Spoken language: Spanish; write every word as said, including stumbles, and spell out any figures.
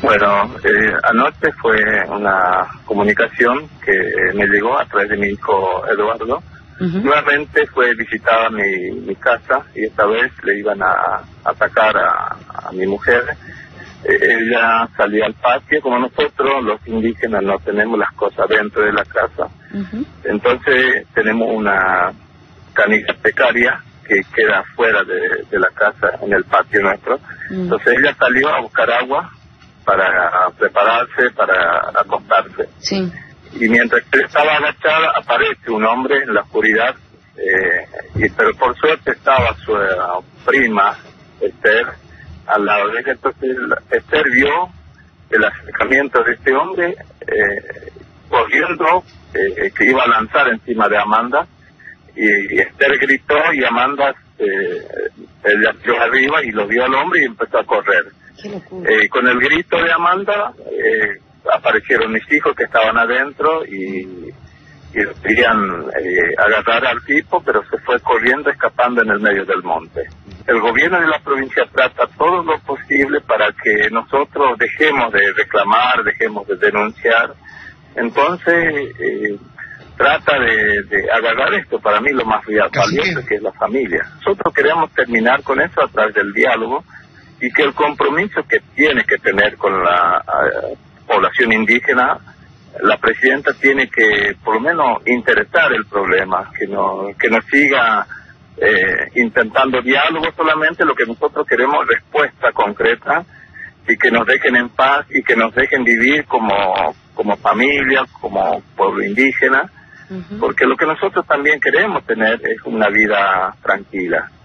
Bueno, eh, anoche fue una comunicación que me llegó a través de mi hijo Eduardo. Uh-huh. Nuevamente fue visitada mi, mi casa y esta vez le iban a atacar a, a mi mujer. Eh, ella salió al patio, como nosotros los indígenas no tenemos las cosas dentro de la casa. Uh-huh. Entonces tenemos una canilla pecaria que queda fuera de, de la casa, en el patio nuestro. Uh-huh. Entonces ella salió a buscar agua para prepararse, para acostarse. Sí. Y mientras que estaba agachada, aparece un hombre en la oscuridad, eh, y, pero por suerte estaba su uh, prima, Esther, al lado de ella. Entonces Esther vio el acercamiento de este hombre, eh, corriendo, eh, que iba a lanzar encima de Amanda, y, y Esther gritó y Amanda, eh, ella tiró arriba y lo vio al hombre y empezó a correr. Eh, con el grito de Amanda, eh, aparecieron mis hijos que estaban adentro y, y querían eh, agarrar al tipo, pero se fue corriendo, escapando en el medio del monte. El gobierno de la provincia trata todo lo posible para que nosotros dejemos de reclamar, dejemos de denunciar. Entonces, eh, trata de, de agarrar esto, para mí lo más valioso, que es la familia. Nosotros queremos terminar con eso a través del diálogo, y que el compromiso que tiene que tener con la uh, población indígena, la presidenta tiene que por lo menos interesar el problema, que no que no siga eh, intentando diálogo solamente. Lo que nosotros queremos es respuesta concreta, y que nos dejen en paz y que nos dejen vivir como, como familia, como pueblo indígena, uh-huh. Porque lo que nosotros también queremos tener es una vida tranquila.